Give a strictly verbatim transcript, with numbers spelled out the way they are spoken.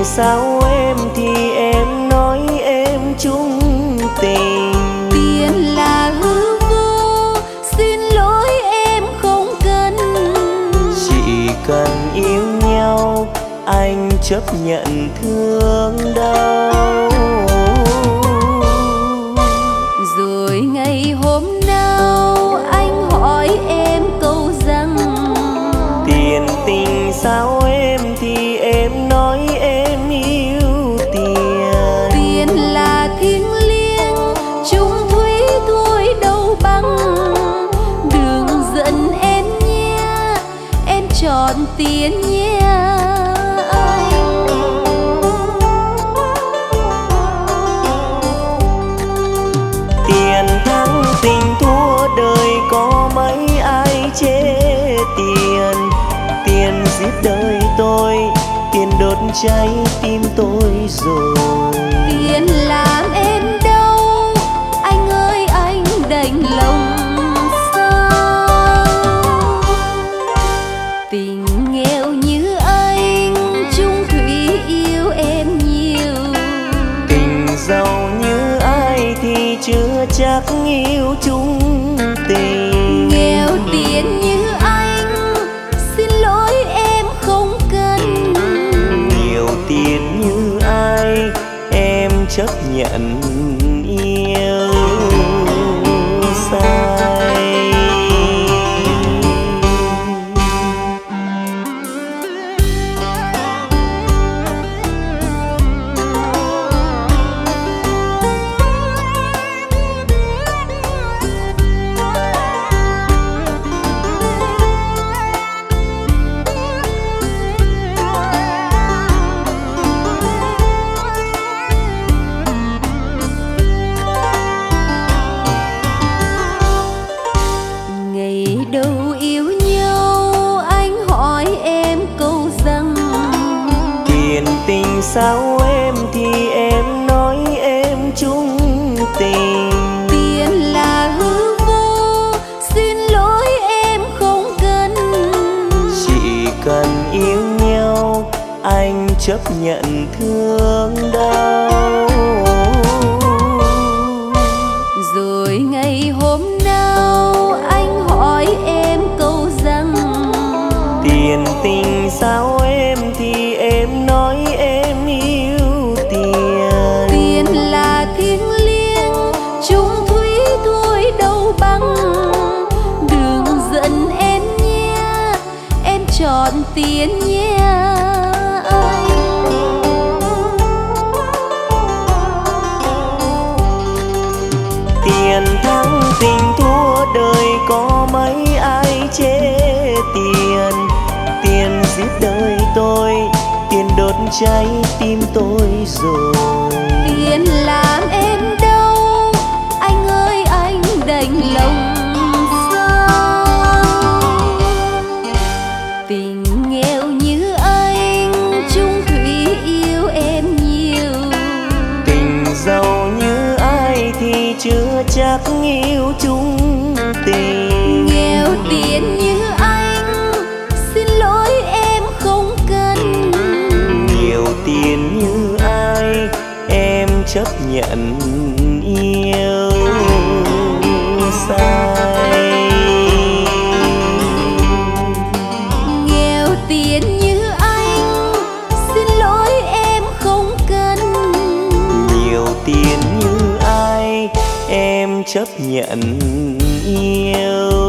sao em thì em nói em chung tình. Tiền là hư vô, xin lỗi em không cần. Chỉ cần yêu nhau anh chấp nhận thương đau. Rồi ngày hôm nào anh hỏi em câu rằng tiền tình sao em thì em nói em yêu tiền. Tiền là thiêng liêng, chung thủy thôi đâu bằng. Đừng giận em nhé, em chọn tiền nhé anh. Tiền thắng tình thua đời có mấy ai chê tiền. Tiền giết đời tôi, tiền đốt cháy tim tôi rồi. Tiền làm em đau, anh ơi anh đành lòng sao. Tình nghèo như anh, chung thủy yêu em nhiều. Tình giàu như ai thì chưa chắc yêu chung tình. Nghèo tiền như anh, xin lỗi em không cần. Nhiều tiền như ai em chấp nhận yêu sai. Sao em thì em nói em chung tình. Tiền là hư vô, xin lỗi em không cần. Chỉ cần yêu nhau anh chấp nhận thương đau. Rồi ngày hôm nào anh hỏi em câu rằng tiền tình sao em thì em nói em yêu tiền. Tiền là thiêng liêng, chung thủy thôi đâu bằng. Đừng giận em nhé, em chọn tiền nhé anh. Tiền thắng tình thua đời có mấy ai chê tiền. Tiền giết đời tôi, tiền đốt cháy tim tôi rồi. Tiền làm em đau, anh ơi anh đành lòng sao. Tình nghèo như anh, chung thủy yêu em nhiều. Tình giàu như ai thì chưa chắc yêu chung tình. Nghèo tiền như anh, xin lỗi em không cần. Nhiều tiền như ai em chấp nhận yêu sai. Nghèo tiền như anh, xin lỗi em không cần. Nhiều tiền như ai em chấp nhận yêu